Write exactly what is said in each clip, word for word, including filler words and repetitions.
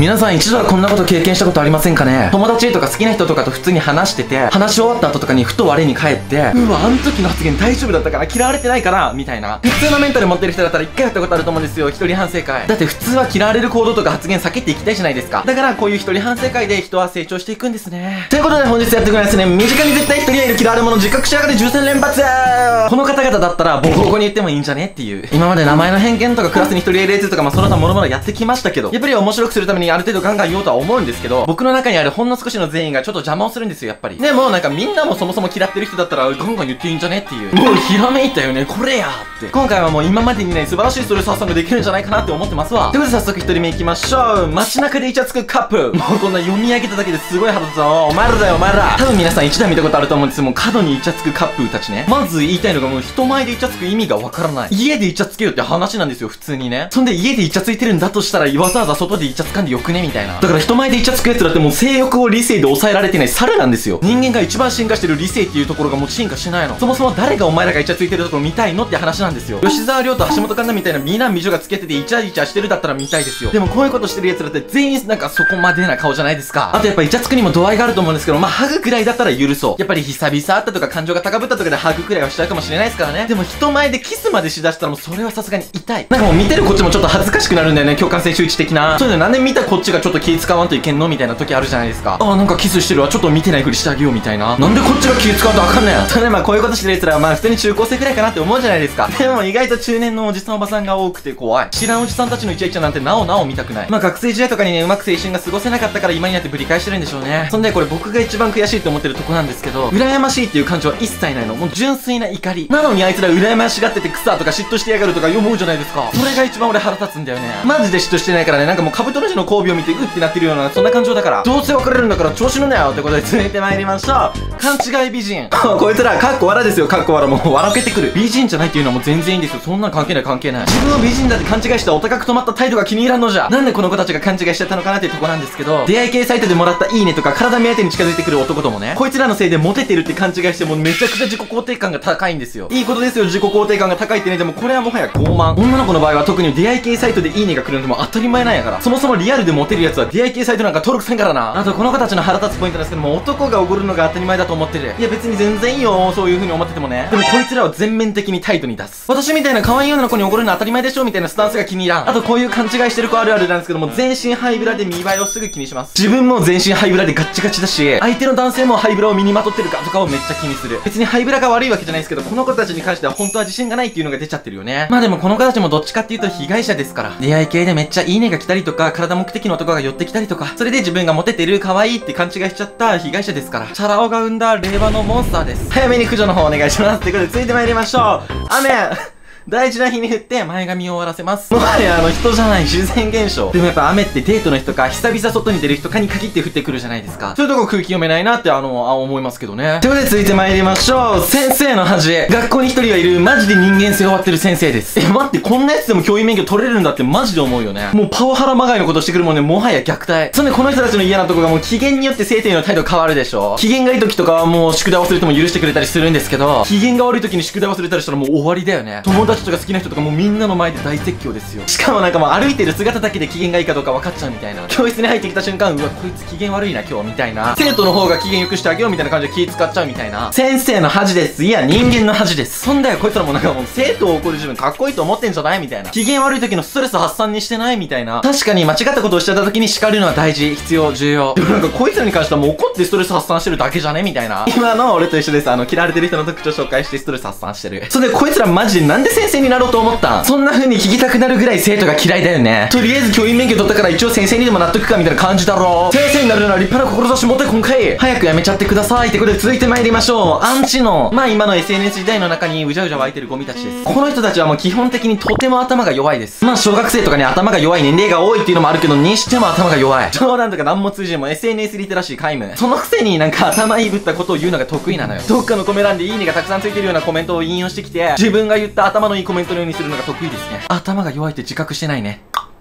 皆さん一度はこんなこと経験したことありませんかね。友達とか好きな人とかと普通に話してて、話し終わった後とかにふと我に返って、うわ、あの時の発言大丈夫だったから嫌われてないかなみたいな。普通のメンタル持ってる人だったら一回やったことあると思うんですよ、一人反省会。だって普通は嫌われる行動とか発言避けていきたいじゃないですか。だからこういう一人反省会で人は成長していくんですね。ということで本日やってくれますね、身近に絶対一人はいる嫌われ者自覚しやがれじゅうせん連発。この方々だったらボコボコに言ってもいいんじゃねっていう。今まで名前の偏見とかクラスに一人いるやつとかまあその他諸々やってきましたけど、やっぱり面白くするためにある程度ガンガン言おうとは思うんですけど、僕の中にあるほんの少しの善意がちょっと邪魔をするんですよ、やっぱり。でもなんかみんなもそもそも嫌ってる人だったらガンガン言っていいんじゃねっていう。もうひらめいたよね、これやって。今回はもう今までにない素晴らしいストレス発散ができるんじゃないかなって思ってますわ。ということで早速一人目いきましょう。街中でイチャつくカップ。もうこんな読み上げただけですごい腹立つぞ。お前らだよお前ら。多分皆さん一度は見たことあると思うんですよ。もう角にイチャつくカップたちね。まず言いたいのがもう人前でイチャつく意味がわからない。家でイチャつけよって話なんですよ、普通にね。そんで家でイチャついてるんだとしたらわざわざ外でイチャつかんでよくねみたいな。だから人前でイチャつくやつらってもう性欲を理性で抑えられてない猿なんですよ。人間が一番進化してる理性っていうところがもう進化しないの。そもそも誰がお前らがイチャついてるところ見たいのって話なんですよ。吉沢亮と橋本環奈みたいな美男美女がつけててイチャイチャしてるだったら見たいですよ。でもこういうことしてる奴らって全員なんかそこまでな顔じゃないですか。あとやっぱイチャつくにも度合いがあると思うんですけど、まあハグくらいだったら許そう。やっぱり久々会ったとか感情が高ぶったとかでハグくらいはしちゃうかもしれないですからね。でも人前でキスまでしだしたらもうそれはさすがに痛い。なんかもう見てるこっちもちょっと恥ずかしくなるんだよね、共感性周知的な。そういうのなんで見たこっちがちょっと気使わんといけんのみたいな時あるじゃないですか。ああなんかキスしてるわ、ちょっと見てないふりしてあげようみたいな。なんでこっちが気使わんとあかんねん。ただまあこういうことしてる奴らはまあ普通に中高生くらいかなって思うじゃないですか。でも意外と中年のおじさんおばさんが多くて怖い。知らんおじさんたちのイチャイチャなんてなおなお見たくない。まあ学生時代とかにねうまく青春が過ごせなかったから今になってぶり返してるんでしょうね。そんでこれ僕が一番悔しいと思ってるとこなんですけど、羨ましいっていう感情は一切ないの。もう純粋な怒りなのにあいつら羨ましがってて草とか嫉妬してやがるとか思うじゃないですか。それが一番俺腹立つんだよね。マジで嫉妬してないからね。なんかもうカブトムシの交尾を見てうってなってるようなそんな感情だから、どうせ別れるんだから調子乗んなよってことで続いてまいりましょう。勘違い美人こいつらかっこ笑ですよ、かっこ笑。もう笑けてくる。美人じゃないっていうのはもう全然いいんですよ。そんなん関係ない関係ない。自分を美人だって勘違いしたお高く止まった態度が気に入らんのじゃ。なんでこの子たちが勘違いしちゃったのかなっていうとこなんですけど、出会い系サイトでもらったいいねとか体目当てに近づいてくる男ともね、こいつらのせいでモテてるって勘違いしてもうめちゃくちゃ自己肯定感が高いんですよ。いいことですよ、自己肯定感が高いってね。でもこれはもはや傲慢。女の子の場合は特に出会い系サイトでいいねが来るのでも当たり前なんやから。そもそもリアルでモテるやつは出会い系サイトなんか登録せんからな。あとこの子たちの腹立つポイントなんですけども、男がおごるのが当たり前だと思ってる。いや別に全然いいよ、そういう風に思っててもね。でもこいつらは全面的に態度に出す。私みたいな可愛い女の子におごるの当たり前でしょみたいなスタンスが気に入らん。あとこういう勘違いしてる子あるあるなんですけども、全身ハイブラで見栄えをすぐ気にします。自分も全身ハイブラでガッチガチだし、相手の男性もハイブラを身にまとってるかとかをめっちゃ気にする。別にハイブラが悪いわけじゃないですけど、この子たちに関しては本当は自信がないっていうのが出ちゃってるよね。まあでもこの子たちもどっちかっていうと被害者ですから。出会い系でめっちゃいいねが来たりとか、体目的の男が寄ってきたりとか、それで自分がモテてる可愛いって勘違いしちゃった被害者ですから。チャラ男が生んだ令和のモンスターです。早めに駆除の方お願いします。ということで続いて参りましょう。雨大事な日に降って前髪を終わらせます。もはやあの人じゃない自然現象。でもやっぱ雨ってデートの人か久々外に出る人かに限って降ってくるじゃないですか。そういうとこ空気読めないなってあのあ思いますけどね。ということで続いて参りましょう。先生の恥。学校に一人はいるマジで人間性終わってる先生です。え待って、こんなやつでも教員免許取れるんだってマジで思うよね。もうパワハラまがいのことしてくるもんね。もはや虐待。そんでこの人たちの嫌なとこがもう機嫌によって生徒への態度変わるでしょ。機嫌がいい時とかはもう宿題忘れても許してくれたりするんですけど、機嫌が悪い時に宿題忘れたりしたらもう終わりだよね。友達とか好きな人とかもみんなの前で大説教ですよ。しかもなんかもう歩いてる姿だけで機嫌がいいかどうか分かっちゃうみたいな。教室に入ってきた瞬間、うわこいつ機嫌悪いな今日みたいな。生徒の方が機嫌良くしてあげようみたいな感じで気使っちゃうみたいな。先生の恥です。いや人間の恥です。そんだよこいつらもなんかもう生徒を怒る自分かっこいいと思ってんじゃないみたいな。機嫌悪い時のストレス発散にしてないみたいな。確かに間違ったことをしちゃった時に叱るのは大事、必要、重要。でもなんかこいつらに関してはもう怒ってストレス発散してるだけじゃねみたいな。今の俺と一緒です。あの嫌われてる人の特徴紹介してストレス発散してる。それでこいつらマジでなんで先生になろうと思ったん？そんな風に聞きたくなるぐらい生徒が嫌いだよね。とりあえず教員免許取ったから一応先生にでもなっとくかみたいな感じだろ。先生になるなら立派な志持って今回早くやめちゃってくださいってことで続いて参りましょう。アンチのまあ今の エスエヌエス 時代の中にうじゃうじゃ湧いてるゴミたちです。この人たちはもう基本的にとても頭が弱いです。まあ小学生とかに頭が弱い年齢が多いっていうのもあるけど、にしても頭が弱い。冗談とか何も通じも エスエヌエス リテラシー皆無。そのくせになんか頭いいぶったことを言うのが得意なのよ。どっかのコメ欄でいいねがたくさんついてるようなコメントを引用してきて、自分が言った頭のいいコメントのようにするのが得意ですね。頭が弱いって自覚してないね。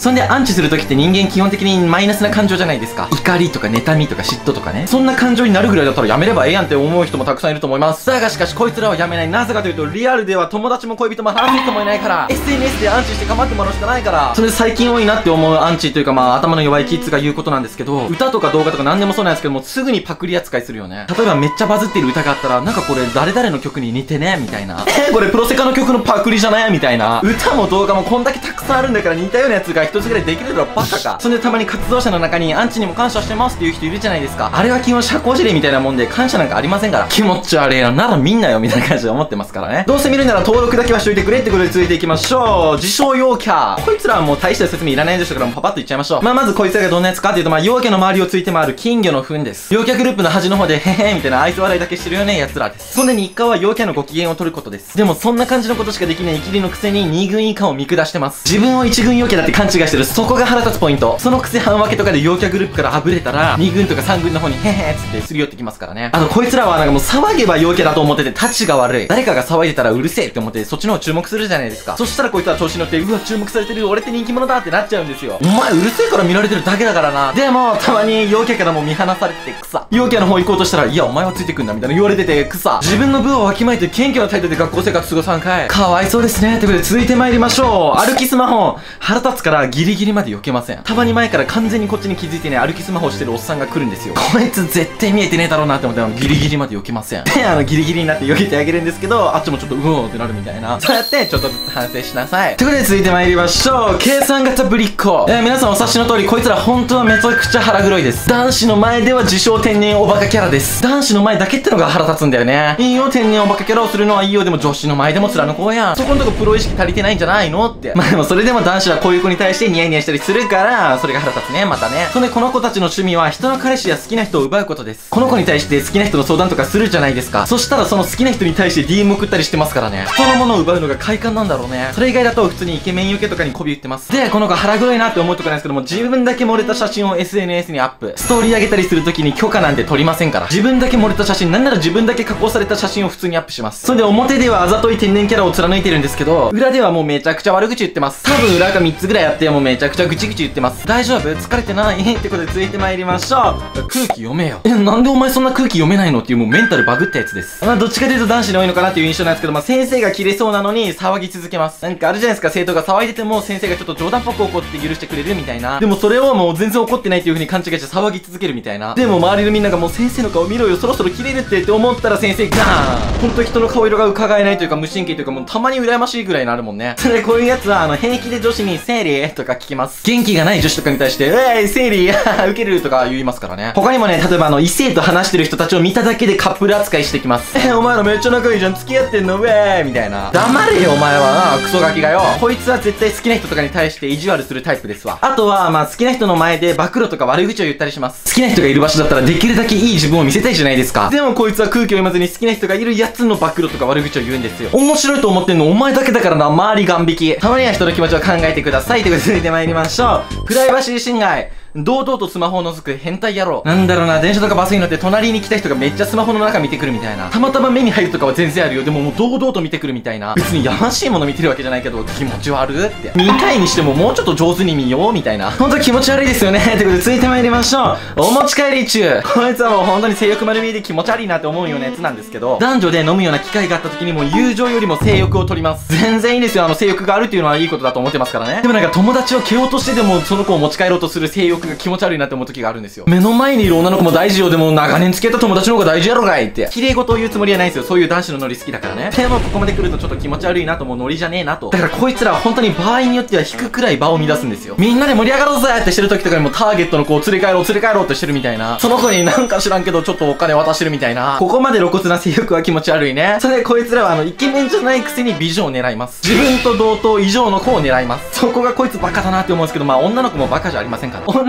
そんでアンチするときって人間基本的にマイナスな感情じゃないですか。怒りとか妬みとか嫉妬とかね。そんな感情になるぐらいだったらやめればええやんって思う人もたくさんいると思います。だがしかしこいつらはやめない。なぜかというとリアルでは友達も恋人も話す人もいないから エスエヌエス でアンチして構ってもらうしかないから。それで最近多いなって思うアンチというかまあ頭の弱いキッズが言うことなんですけど、歌とか動画とか何でもそうなんですけどもすぐにパクリ扱いするよね。例えばめっちゃバズっている歌があったらなんかこれ誰々の曲に似てねみたいなえこれプロセカの曲のパクリじゃないみたいな。歌も動画もこんだけたくさんあるんだから似たようなやつが一つぐらいできるだろバカか。そんでたまに活動者の中にアンチにも感謝してますっていう人いるじゃないですか。あれは基本社交辞令みたいなもんで感謝なんかありませんから。気持ち悪いななら見んなよみたいな感じで思ってますからね。どうせ見るなら登録だけはしといてくれってことで続いていきましょう。自称陽キャ。こいつらはもう大した説明いらないでしょからもうパパッといっちゃいましょう。まあまずこいつらがどんなやつかっていうとまあ陽キャの周りをついて回る金魚の糞です。陽キャグループの端の方でへへみたいな愛想笑いだけしてるよね奴らです。そんで日課は陽キャのご機嫌を取ることです。でもそんな感じのことしかできないイキリのくせにに軍以下を見下してます。自分をいち軍陽キャだって勘違いしてる。そこが腹立つポイント。そのくせ半分けとかで陽キャグループからあぶれたらに軍とかさん軍の方にへへっつってすり寄ってきますからね。あとこいつらはなんかもう騒げば陽キャだと思っててタチが悪い。誰かが騒いでたらうるせえって思ってそっちの方注目するじゃないですか。そしたらこいつは調子に乗ってうわ注目されてる俺って人気者だってなっちゃうんですよ。お前うるせえから見られてるだけだからな。でもたまに陽キャからも見放されてて草。陽キャの方行こうとしたらいやお前はついてくんだみたいな言われてて草。自分の部をわきまえて謙虚な態度で学校生活過ごさんかい。かわいそうですね。ということで続いて参りましょう。歩きスマホ。腹立つからギリギリまで避けません。たまに前から完全にこっちに気づいてね歩きスマホしてるおっさんが来るんですよ。こいつ絶対見えてねえだろうなって思ってギリギリまで避けません。であのギリギリになって避けてあげるんですけどあっちもちょっとうおーってなるみたいな。そうやってちょっとずつ反省しなさい。ということで続いて参りましょう。計算型ぶりっ子。えー、皆さんお察しの通りこいつら本当はめちゃくちゃ腹黒いです。男子の前では自称天然おバカキャラです。男子の前だけってのが腹立つんだよね。いいよ天然おバカキャラをするのはいいよ。でも女子の前でも貫こうやん。そこんとこプロ意識足りてないんじゃないのって。まあでもそれでも男子はこういう子に対してニヤニヤしたりするからそれが腹立つねまたね。そんでこの子たちの趣味は人の彼氏や好きな人を奪うことです。この子に対して好きな人の相談とかするじゃないですか。そしたらその好きな人に対して ディーエム 送ったりしてますからね。人のものを奪うのが快感なんだろうね。それ以外だと普通にイケメン受けとかに媚び売ってます。でこの子腹黒いなって思うとかなんですけども自分だけ盛れた写真を エスエヌエス にアップストーリー上げたりするときに許可なんて取りませんから。自分だけ盛れた写真なんなら自分だけ加工された写真を普通にアップします。それで表ではあざとい天然キャラを貫いてるんですけど裏ではもうめちゃくちゃ悪口言ってます。多分裏がみっつぐらいあってもうめちゃくちゃぐちぐち言ってます。大丈夫疲れてないってことで続いて参りましょう。空気読めよ。えなんでお前そんな空気読めないのっていうもうメンタルバグったやつです。まあどっちかというと男子に多いのかなっていう印象なんですけどまあ先生が切れそうなのに騒ぎ続けます。なんかあるじゃないですか生徒が騒いでても先生がちょっと冗談っぽく怒って許してくれるみたいな。でもそれをもう全然怒ってないっていう風に勘違いして騒ぎ続けるみたいな。でも周りのみんながもう先生の顔見ろよそろそろ切れるってって思ったら先生ガーン。ほんと人の顔色が伺えないというか無神経というかもうたまに羨ましいぐらいになるもんね。それでこういうやつはあの平気で女子に生理とか聞きます。元気がない女子とかに対してえい生理受けるとか言いますからね。他にもね例えばあの異性と話してる人たちを見ただけでカップル扱いしてきます。えお前らめっちゃ仲いいじゃん付き合ってんのウェーみたいな。黙れよお前はなクソガキがよ。こいつは絶対好きな人とかに対して意地悪するタイプですわ。あとはまあ好きな人の前で暴露とか悪口を言ったりします。好きな人がいる場所だったらできるだけいい自分を見せたいじゃないですか。でもこいつは空気を読まずに好きな人がいるやつの暴露とか悪口を言うんですよ。面白いと思ってんのお前だけだからな。周りガン引き。たまには人の気持ちを考えてください。ということで続いて参りましょう。プライバシー侵害。堂々とスマホを覗く変態野郎。なんだろうな、電車とかバスに乗って隣に来た人がめっちゃスマホの中見てくるみたいな。たまたま目に入るとかは全然あるよ。でももう堂々と見てくるみたいな。別にやましいもの見てるわけじゃないけど気持ち悪って。見たいにしてももうちょっと上手に見ようみたいな。ほんと気持ち悪いですよね。ということで続いて参りましょう。お持ち帰り中。こいつはもう本当に性欲丸見えで気持ち悪いなって思うようなやつなんですけど、男女で飲むような機会があった時にもう友情よりも性欲を取ります。全然いいんですよ。あの性欲があるっていうのはいいことだと思ってますからね。でもなんか友達を蹴落としてでもその子を持ち帰ろうとする性欲が気持ち悪いなって思う時があるんですよ。目の前にいる女の子も大事よ。でも長年付き合った友達の方が大事やろがいって。綺麗事を言うつもりはないんですよ。そういう男子のノリ好きだからね。でもここまで来るとちょっと気持ち悪いなともうノリじゃねえなと。だからこいつらは本当に場合によっては引くくらい場を乱すんですよ。みんなで盛り上がろうぜってしてる時とかにもターゲットの子を連れ帰ろう連れ帰ろうってしてるみたいな。その子になんか知らんけどちょっとお金渡してるみたいな。ここまで露骨な性欲は気持ち悪いね。それでこいつらはあのイケメンじゃないくせに美女を狙います。自分と同等以上の子を狙います。そこがこいつバカだなって思うんですけど、まあ女の子もバカじゃありませんから。女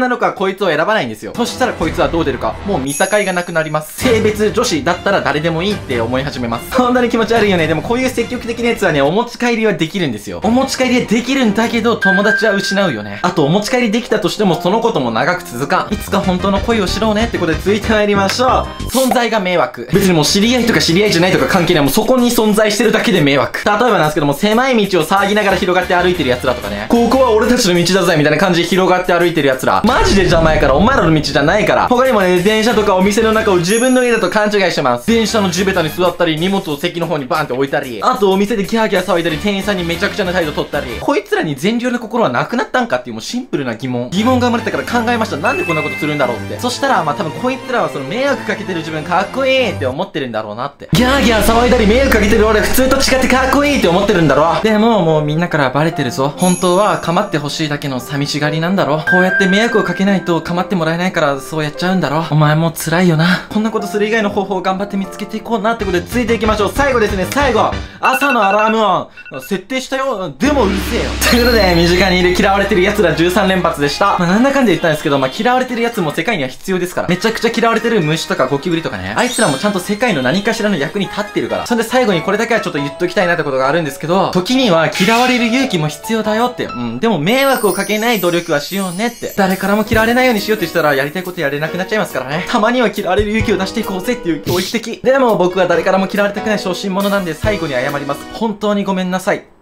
女の子はこいつを選ばないんですよ。そしたらこいつはどう出るか、もう見境がなくなります。性別女子だったら誰でもいいって思い始めます。そんなに気持ち悪いよね。でもこういう積極的なやつはね、お持ち帰りはできるんですよ。お持ち帰りはできるんだけど、友達は失うよね。あとお持ち帰りできたとしても、そのことも長く続かん。いつか本当の恋を知ろうねってことで続いて参りましょう。存在が迷惑。別にもう知り合いとか知り合いじゃないとか関係ない。もうそこに存在してるだけで迷惑。例えばなんですけども、狭い道を騒ぎながら広がって歩いてる奴らとかね。ここは俺たちの道だぜみたいな感じで広がって歩いてる奴ら。マジで邪魔やから、お前らの道じゃないから。他にもね、電車とかお店の中を自分の家だと勘違いしてます。電車の地べたに座ったり、荷物を席の方にバーンって置いたり、あとお店でギャーギャー騒いだり、店員さんにめちゃくちゃな態度取ったり。こいつらに善良な心はなくなったんかっていうもうシンプルな疑問。疑問が生まれたから考えました。なんでこんなことするんだろうって。そしたら、まあ多分こいつらはその迷惑かけてる自分かっこいいって思ってるんだろうなって。ギャーギャー騒いだり迷惑かけてる俺普通と違ってかっこいいって思ってるんだろう。でももうみんなからバレてるぞ。本当は構ってほしいだけの寂しがりなんだろう。こうやって迷惑をかけないと構ってもらえないからそうやっちゃうんだろう。お前も辛いよな。こんなことする以外の方法を頑張って見つけていこうなってことでついていきましょう。最後ですね、最後朝のアラーム音設定したよ。でもうるせえよ。ということで身近にいる嫌われてる奴らじゅうさん連発でした。まあなんだかんで言ったんですけど、まあ嫌われてる奴も世界には必要ですから。めちゃくちゃ嫌われてる虫とかゴキブリとかね、あいつらもちゃんと世界の何かしらの役に立ってるから。そんで最後にこれだけはちょっと言っときたいなってことがあるんですけど、時には嫌われる勇気も必要だよって。うん、でも迷惑をかけない努力はしようねって。誰からも嫌われないようにしようってしたらやりたいことやれなくなっちゃいますからね。たまには嫌われる勇気を出していこうぜっていう教育的。でも僕は誰からも嫌われたくない小心者なんで最後に謝ります。本当にごめんなさい。